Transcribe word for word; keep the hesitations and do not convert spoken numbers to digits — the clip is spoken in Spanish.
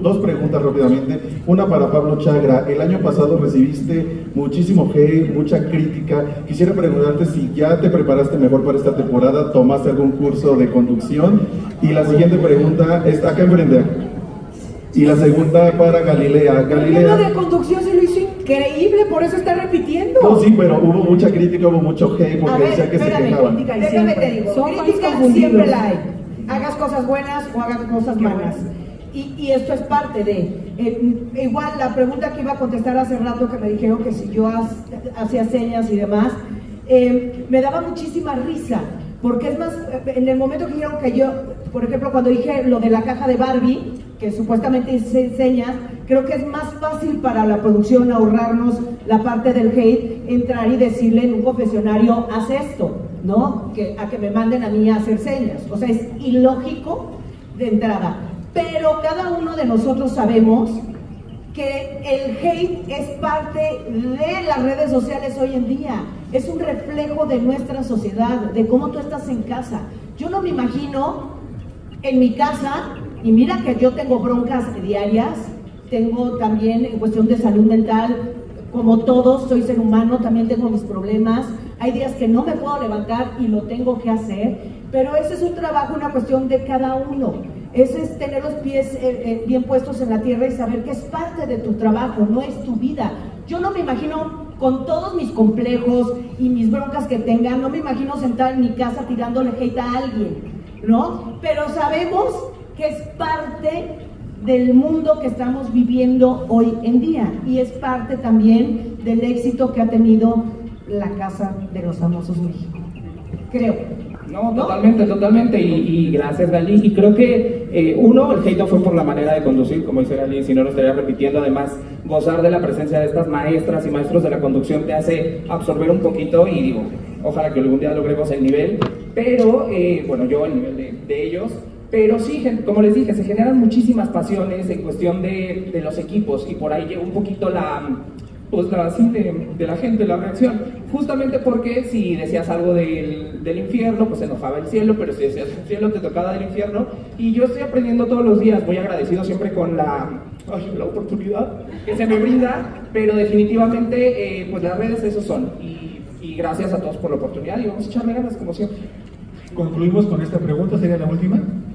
dos preguntas rápidamente. Una para Pablo Chagra. El año pasado recibiste muchísimo hate, mucha crítica. Quisiera preguntarte si ya te preparaste mejor para esta temporada, tomaste algún curso de conducción. Y la siguiente pregunta está acá enfrente. Y la segunda para Galilea. Galilea. El de conducción se lo hizo increíble, por eso está repitiendo. No, sí, pero hubo mucha crítica, hubo mucho hate porque a ver, decía que espérame, se quejaban. Déjame te digo, Son crítica siempre la hay. Hagas cosas buenas o hagas cosas malas. Y, y esto es parte de... Eh, igual la pregunta que iba a contestar hace rato que me dijeron que si yo hacía señas y demás, eh, me daba muchísima risa. Porque es más, en el momento que dijeron que yo, por ejemplo, cuando dije lo de la caja de Barbie, que supuestamente hice señas, creo que es más fácil para la producción ahorrarnos la parte del hate, entrar y decirle en un confesionario, haz esto, ¿no? Que, a que me manden a mí a hacer señas. O sea, es ilógico de entrada. Pero cada uno de nosotros sabemos que el hate es parte de las redes sociales hoy en día. Es un reflejo de nuestra sociedad, de cómo tú estás en casa. Yo no me imagino en mi casa, y mira que yo tengo broncas diarias, tengo también en cuestión de salud mental, como todos, soy ser humano, también tengo mis problemas. Hay días que no me puedo levantar y lo tengo que hacer, pero ese es un trabajo, una cuestión de cada uno. Ese es tener los pies eh, eh, bien puestos en la tierra y saber que es parte de tu trabajo, no es tu vida. Yo no me imagino, con todos mis complejos y mis broncas que tenga, no me imagino sentada en mi casa tirándole hate a alguien, ¿no? Pero sabemos que es parte del mundo que estamos viviendo hoy en día y es parte también del éxito que ha tenido la Casa de los Famosos México, creo. No, totalmente, totalmente, y, y gracias Gali, y creo que eh, uno, el hate no fue por la manera de conducir, como dice Gali, si no lo estaría repitiendo. Además, gozar de la presencia de estas maestras y maestros de la conducción te hace absorber un poquito, y digo, ojalá que algún día logremos el nivel, pero, eh, bueno, yo el nivel de, de ellos, pero sí, como les dije, se generan muchísimas pasiones en cuestión de, de los equipos, y por ahí llegó un poquito la... pues la, así de, de la gente, la reacción, justamente porque si decías algo del, del infierno, pues se enojaba el cielo, pero si decías el cielo te tocaba del infierno, y yo estoy aprendiendo todos los días, muy agradecido siempre con la, ay, la oportunidad que se me brinda, pero definitivamente eh, pues las redes esos son, y, y gracias a todos por la oportunidad, y vamos a echarle ganas como siempre. Concluimos con esta pregunta, ¿sería la última?